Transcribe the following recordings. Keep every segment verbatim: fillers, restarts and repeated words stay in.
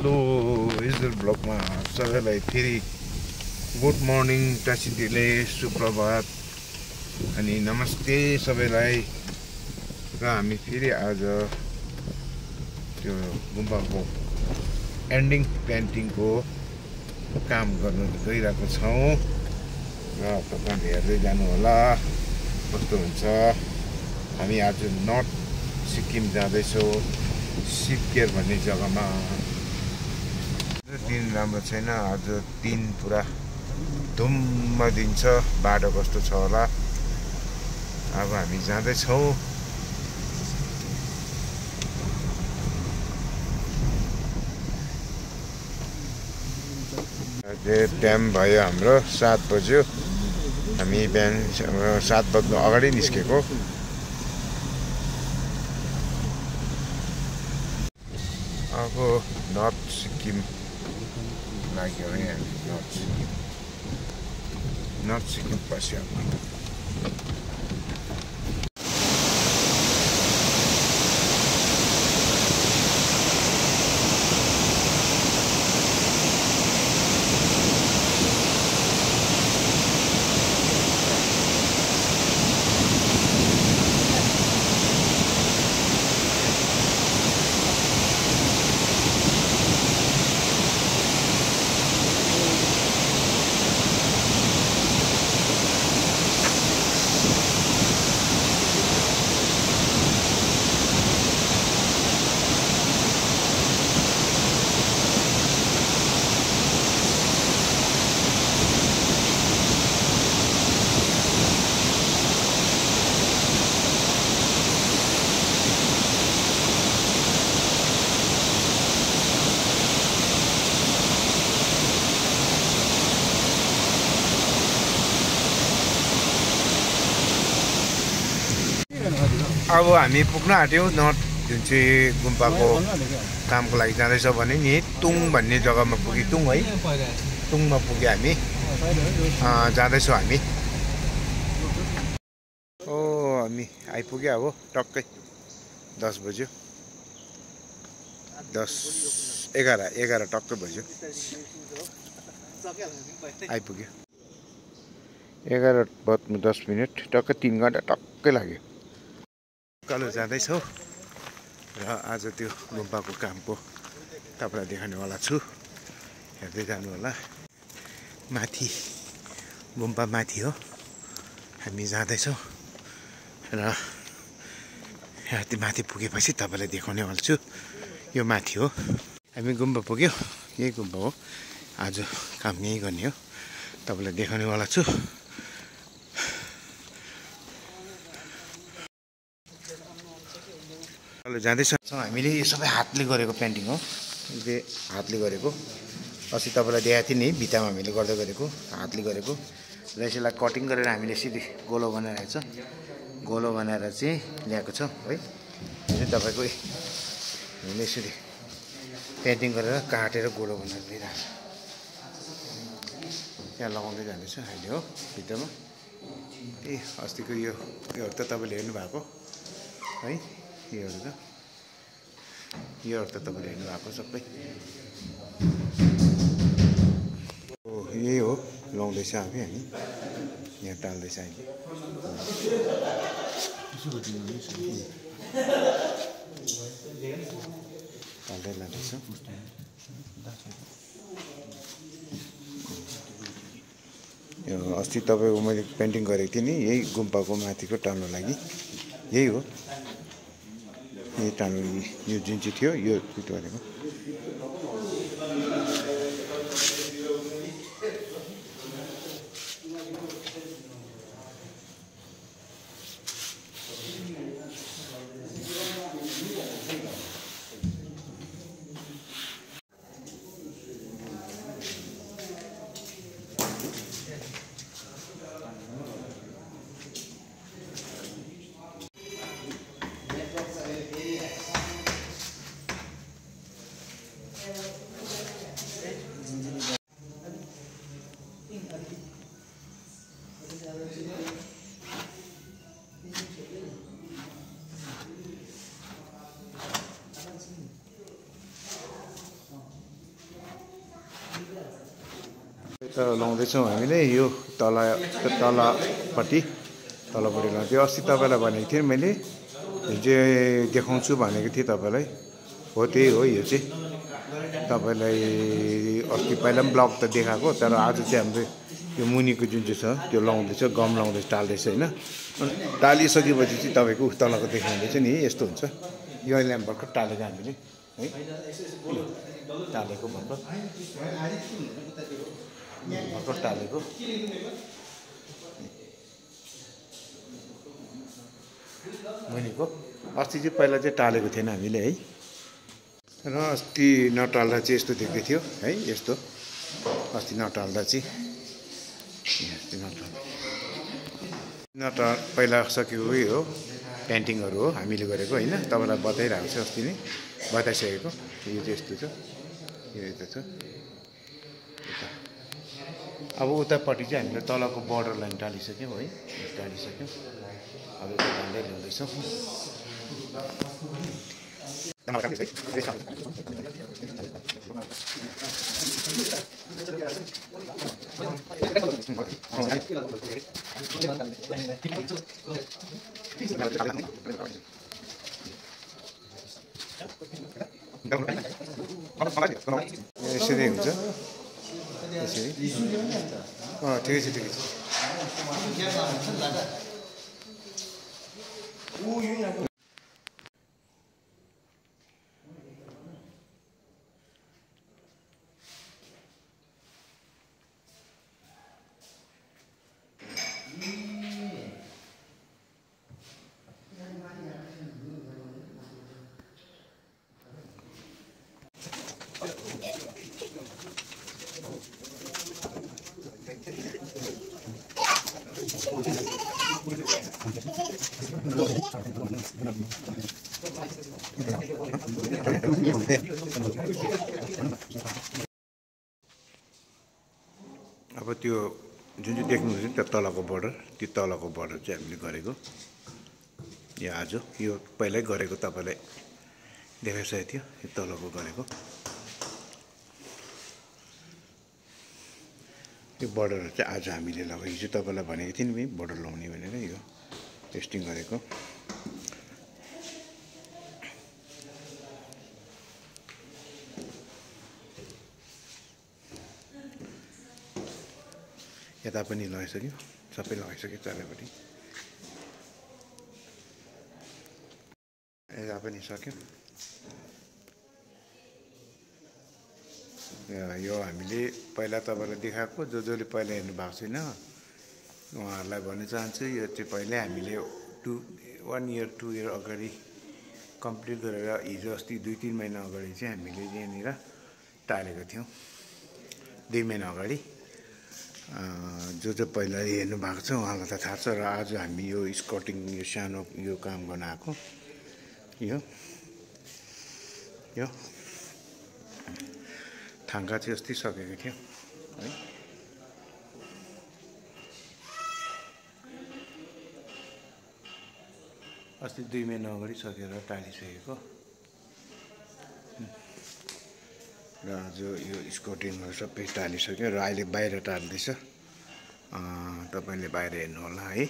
Hello equal ब्लगमा सबैलाई फेरि good morning टासिटीले सुप्रभात अनि नमस्ते सबैलाई। र हामी फेरि आज त्यो गुम्बाको एन्डिङ पेन्टिङको काम गर्न गइरहेको छौँ र तपाईँले हेर्दै जानु होला कस्तो हुन्छ। हामी आज नर्थ सिक्किम जाँदैछौँ, सिबग्यर भन्ने जग्गामा। दिन राम्रो छैन, आज दिन पुरा धुम्म दिन छ। बाटो कस्तो छ होला। अब हामी जाँदैछौँ। टाइम भयो हाम्रो सात बज्यो। हामी बिहान सात बज्नु अगाडि निस्केको। अब नर्थ सिक्किम लाग्यो है। हामी नर्थ सिक्किम नर्थ सिक्किम पस्यो। अब हामी पुग्न आँट्यौँ नर्थ जुन चाहिँ गुम्पाको कामको लागि जाँदैछ भने नि तुङ भन्ने जग्गामा पुग्यो। तुङ है, तुङमा पुग्यो हामी। जाँदैछौँ हामी। ओ हामी आइपुग्यो अब टक्कै दस बज्यो। दस एघार एघार टक्कै बज्यो आइपुग्यो। एघार बज्नु दस मिनट टक्कै तिन घन्टा टक्कै लाग्यो। उकालो जाँदैछौँ र आज त्यो गुम्बाको कामको तपाईँलाई देखाउनेवाला छु। हेर्दै जानु होला। माथि गुम्बा माथि हो हामी जाँदैछौँ र त्यो माथि पुगेपछि तपाईँलाई देखाउनेवाला छु। यो माथि हो, हामी गुम्बा पुग्यो। यही गुम्बा हो, आज काम यहीँ गर्ने हो। तपाईँलाई देखाउनेवाला छु। जाँदैछ हामीले यो सबै हातले गरेको पेन्टिङ हो। यो हातले गरेको अस्ति तपाईँलाई देखाएको थिएँ नि, भित्तामा हामीले गर्दै गरेको हातले गरेको र यसलाई कटिङ गरेर हामीले यसरी गोलो बनाएर छ गोलो बनाएर चाहिँ ल्याएको छ है। यो चाहिँ तपाईँको हामीले यसरी पेन्टिङ गरेर काटेर गोलो बनाएर लिइरहेको छ। त्यहाँ लगाउँदै जाँदैछ अहिले हो भित्तामा। ए अस्तिको यो योहरू त तपाईँले हेर्नुभएको है। योहरू त योहरू त तपाईँले हेर्नुभएको सबै। हो यही हो, लाउँदैछ हामी हामी यहाँ टाल्दैछ अहिले। टाल्दै लाँदैछ। यो अस्ति तपाईँको मैले पेन्टिङ गरेको थिएँ नि, यही गुम्पाको माथिको टाल्नु लागि। यही हो, यही टाल्नु। यो जुन चाहिँ थियो यो फिट गरेको। तर लाउँदैछौँ हामीले यो तल तलपट्टि तलपट्टि लाउँथ्यो अस्ति तपाईँलाई भनेको थिएँ मैले जे देखाउँछु भनेको थिएँ तपाईँलाई हो त्यही हो यो चाहिँ तपाईँलाई अस्ति पहिला पनि ब्लग त देखाएको तर आज चाहिँ हाम्रो यो मुनिको जुन चाहिँ छ त्यो लाउँदैछ गम लाउँदैछ टाल्दैछ होइन टालिसकेपछि चाहिँ तपाईँको तलको देखाउँदैछ नि यस्तो हुन्छ यो अहिले हामी भर्खर टालेको हामीले है टालेको भर्खर भर्खर टालेको मुनिको अस्ति चाहिँ पहिला चाहिँ टालेको थिएन हामीले है र अस्ति नटाल्दा चाहिँ यस्तो देख्दै थियो है यस्तो अस्ति नटाल्दा चाहिँ अस्ति नटाल्दा नटा पहिला सकेको उयो हो पेन्टिङहरू हो हामीले गरेको होइन तपाईँलाई बताइरहेको छ अस्ति नै बताइसकेको यो चाहिँ यस्तो छ यो यता छ अब उतापट्टि चाहिँ हामीले तलको बर्डर लाइन टालिसक्यौँ है टालिसक्यौँ अब यता टाल्दै ल्याउँदैछौँ यसरी हुन्छ यसरी अँ ठिकै छ ठिकै छ अब त्यो जुन चाहिँ देख्नुहुन्छ त्यो तलको बर्डर त्यो तलको बर्डर चाहिँ हामीले गरेको यो आज यो पहिल्यै गरेको तपाईँलाई देखाइसकेको थियो यो तलको गरेको यो बर्डरहरू चाहिँ आज हामीले लगाएको हिजो तपाईँलाई भनेको थिएँ नि बर्डर लाउने भनेर यो टेस्टिङ गरेको यता पनि लगाइसक्यो सबै लगाइसक्यो चारैपट्टि यता पनि सक्यो यो हामीले पहिला तपाईँलाई देखाएको जो जसले पहिला हेर्नु भएको छैन उहाँहरूलाई भन्न चाहन्छु यो चाहिँ पहिल्यै हामीले two one year two year अगाडि कम्प्लिट गरेर हिजो अस्ति दुई तिन महिना अगाडि चाहिँ हामीले यहाँनिर टालेको थियौँ दुई महिना अगाडि जो जो पहिला हेर्नु भएको छ उहाँलाई त थाहा छ र आज हामी यो स्कटिङ यो सानो यो काम गर्न आएको यो यो थाङ्का चाहिँ अस्ति सकेको थियो है अस्ति दुई महिना अगाडि सकेर टालिसकेको र आज यो स्कटिङहरू सबै टालिसक्यो र अहिले बाहिर टाल्दैछ तपाईँले बाहिर हेर्नु होला है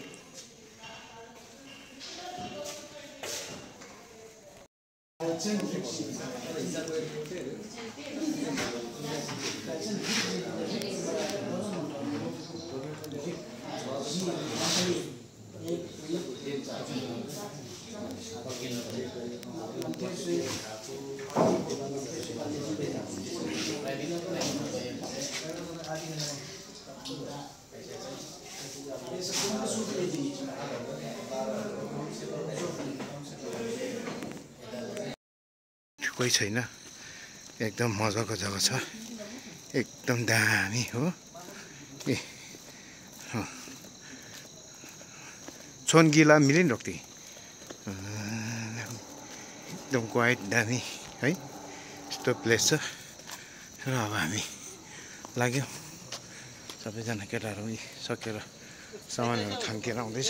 कोही छैन एकदम मजाको जग्गा छ एकदम दामी हो ए छोन गिला मिलेन रोक्ति एकदम क्वाइट दामी है यस्तो प्लेस छ र अब हामी लाग्यौँ सबैजना केटाहरू सकेर सामानहरू थाङ्केर आउँदैछ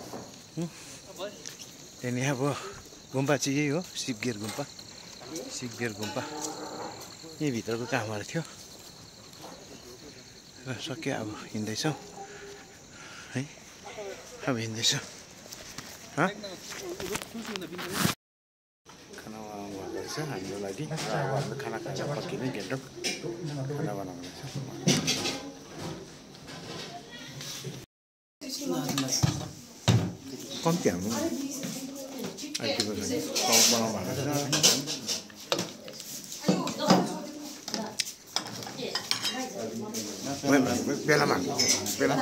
त्यहाँदेखि अब गुम्पा चाहिँ यही हो सिबगेर गुम्पा सिबगेर गुम्पा यही भित्रको कामहरू थियो र र सक्यो अब हिँड्दैछौँ है अब हिँड्दैछौँ खाना बनाउनु भएको रहेछ हाम्रो लागि हाम्रो खाना खाएर पक्किने गेटो खाना बनाउनु कम्ती हाम्रो अहिले बनाउनु भएको छ बेलामा बेलामा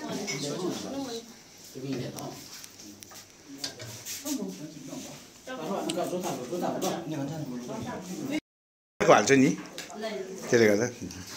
हाल्छ नि त्यसले गर्दा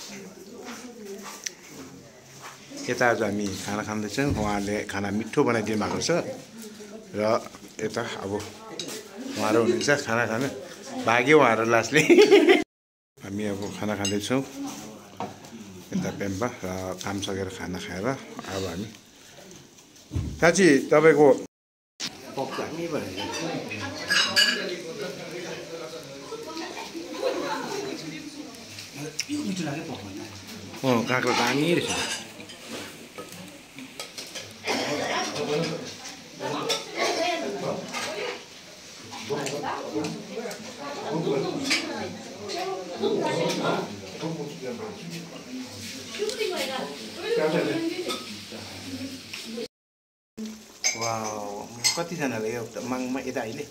यता आज हामी खाना खाँदैछौँ उहाँले खाना मिठो बनाइदिनु भएको छ र यता अब उहाँहरू हुनुहुन्छ खाना खानु भाग्यो उहाँहरू लास्टले हामी अब खाना खाँदैछौँ यता पेम्पा र काम सकेर खाना खाएर अब हामी साँच्ची तपाईँको पक्क हामी भनेको मिठो लाग्यो पक्क अँ काँक्रो दामी रहेछ वाउ कतिजनाले यो माङमा यता अहिले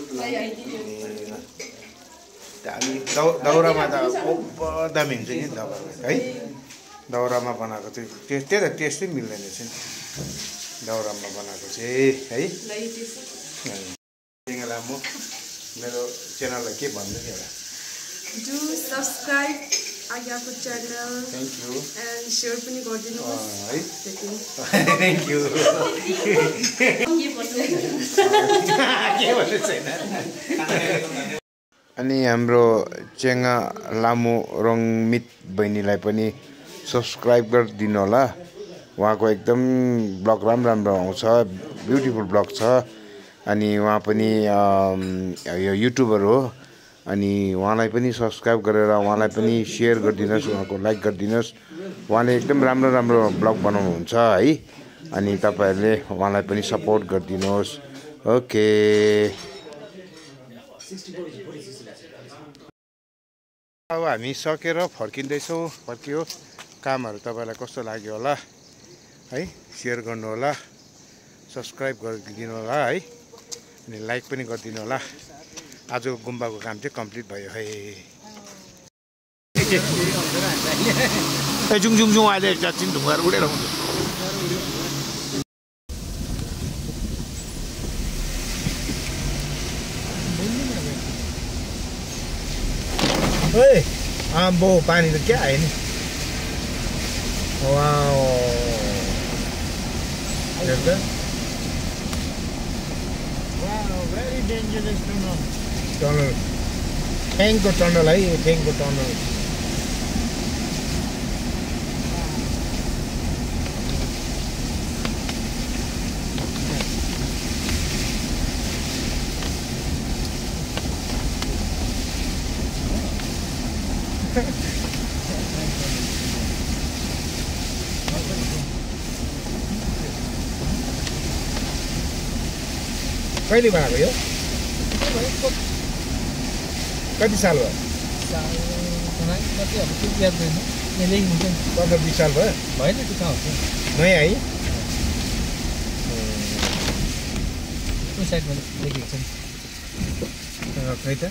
दामी दौ दाउरामा त दामी हुन्छ नि दाउरामा है दाउरामा बनाएको चाहिँ त्यो त्यही त टेस्टै मिल्दैन रहेछ नि दाउरामा बनाएको चाहिँ है म मेरो च्यानललाई के भन्नु नि होला Do subscribe आज्ञाको channel thank you and share पनि गरिदिनुहोस् है थ्याङ्क यू के भन्नु छैन अनि हाम्रो चेङ्गा लामो रङमित बहिनीलाई पनि सब्सक्राइब गरिदिनु होला उहाँको एकदम ब्लग राम्रो राम्रो आउँछ ब्युटिफुल ब्लग छ अनि उहाँ पनि यो युट्युबर हो अनि उहाँलाई पनि सब्सक्राइब गरेर उहाँलाई पनि सेयर गरिदिनुहोस् उहाँको लाइक गरिदिनुहोस् उहाँले एकदम राम्रो राम्रो ब्लग बनाउनुहुन्छ है अनि तपाईँहरूले उहाँलाई पनि सपोर्ट गरिदिनुहोस् ओके अब हामी सकेर फर्किँदैछौँ फर्कियो कामहरू तपाईँलाई कस्तो लाग्यो होला है सेयर गर्नु होला सब्सक्राइब गरिदिनु होला है अनि लाइक पनि गरिदिनु होला आजको गुम्बाको काम चाहिँ कम्प्लिट भयो है जुङ जुङ जुङ अहिले एकछिन ढुङ्गाहरू उडेर हुन्छ ओए आम्बो पानी त क्या आयो नि wow very dangerous tunnel tunnel ट्याङ्कको टनल है यो ट्याङ्कको टनल कहिले बनाएको यो कति साल भयो पन्ध्र बिस साल भयो भएन नयाँ है साइडमा लेखेको छ खै त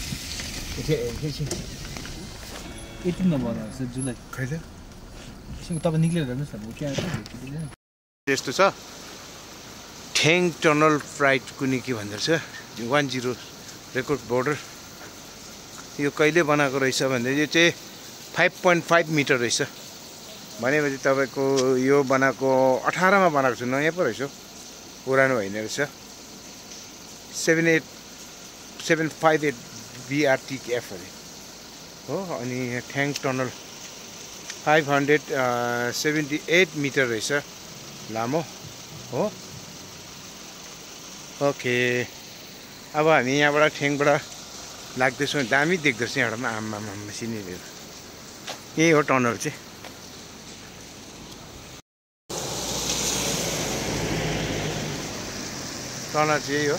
एटिनमा बनाएको छ जुलाई खै त तपाईँ निक्लेर हेर्नुहोस् न त्यस्तो छ ठेङ टनल फ्राइट कुनै के भन्दो रहेछ वान जिरो रेकर्ड बोर्डर यो कहिले बनाएको रहेछ भन्दा यो चाहिँ फाइभ पोइन्ट फाइभ मिटर रहेछ भनेपछि तपाईँको यो बनाएको अठारमा बनाएको छु नयाँ पो रहेछ पुरानो होइन रहेछ seven eight seven five eight BRTF अरे हो अनि ठ्याङ tunnel five hundred seventy eight metre रहेछ लामो हो ओके अब हामी यहाँबाट ठ्याङबाट लाग्दैछौँ दामी देख्दोरहेछ यहाँबाट आम्मा आम्मा सिनेरीहरू यही हो टनल चाहिँ तल चाहिँ यही हो।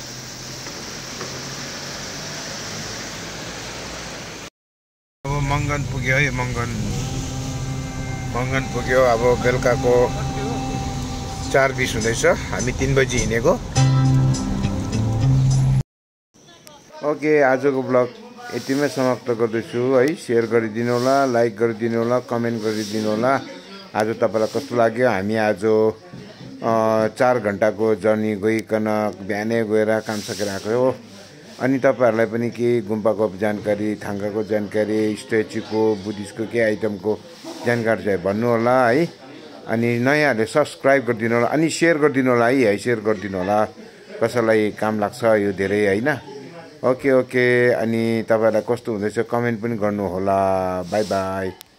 अब मङ्गन पुग्यो है, मङ्गन मङ्गन पुग्यो। अब बेलुकाको चार बिस हुँदैछ, हामी तिन बजी हिँडेको। ओके, आजको ब्लग यतिमै समाप्त गर्दैछु है। सेयर गरिदिनु होला, लाइक गरिदिनु होला, कमेन्ट गरिदिनु होला। आज तपाईँलाई कस्तो लाग्यो? हामी आज चार घन्टाको जर्नी गइकन बिहानै गएर काम सकेर आएको हो। अनि तपाईँहरूलाई पनि केही गुम्पाको जानकारी, थाङ्काको जानकारी, स्ट्याचुको, बुद्धिस्टको केही आइटमको जानकारी चाहिँ भन्नु होला है। अनि नयाँहरूले सब्सक्राइब गरिदिनु होला, अनि सेयर गरिदिनु होला है, सेयर गरिदिनु होला। कसैलाई काम लाग्छ यो धेरै होइन। ओके ओके, अनि तपाईँहरूलाई कस्तो हुँदैछ कमेन्ट पनि गर्नु होला। Bye by.